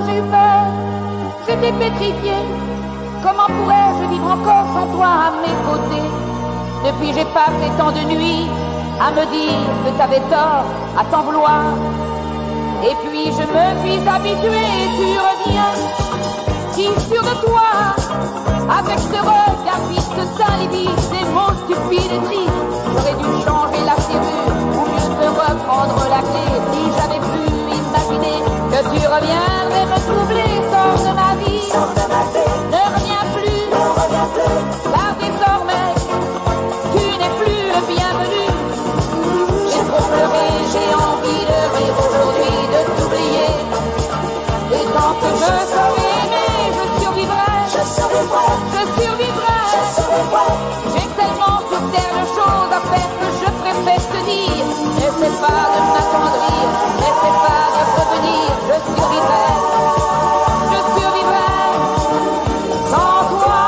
eu peur, j'étais pétrifiée. Comment pourrais-je vivre encore sans toi à mes côtés? Depuis j'ai passé tant de nuits à me dire que t'avais tort, à t'en vouloir. Et puis je me suis habituée, tu reviens, si sûr de toi, avec ce regard fixe, ce teint livide, ces mots stupides et tristes. J'aurais dû changer la serrure, ou mieux te reprendre la clé. Si j'avais pu imaginer que tu reviendrais me troubler, sors de ma vie, ne reviens plus, car désormais, tu n'es plus le bienvenu. J'ai trop pleuré, j'ai envie de rire aujourd'hui, de t'oublier. Et tant que je serai aimé, je survivrai, je survivrai. J'ai tellement sur terre de choses à faire que je préfère te dire. N'essaie pas de m'attendrir, n'essaie pas de revenir, je survivrai. Je survivrai sans toi.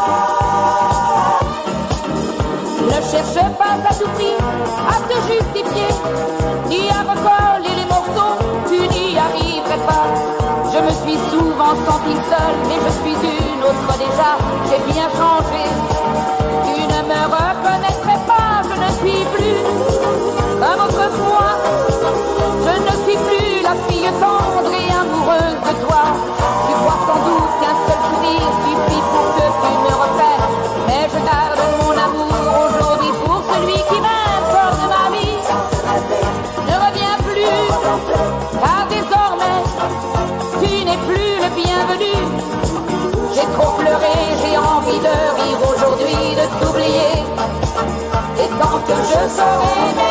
Ne cherche pas à tout prix à te justifier, ni à recoller les morceaux, tu n'y arriverais pas. Je me suis souvent sentie seule, mais je suis une autre déjà, j'ai bien changé. Tu ne me reconnaîtrais pas, je ne suis plus comme autrefois. Je ne suis plus la fille tendre et amoureuse de toi. Tu crois sans doute qu'un seul sourire suffit pour que tu me repères, mais je garde mon amour aujourd'hui pour celui qui m'aime, sort de ma vie. Ne reviens plus, car désormais, tu n'es plus le bienvenu. J'ai trop pleuré, j'ai envie de rire aujourd'hui, de t'oublier. Et tant que je serai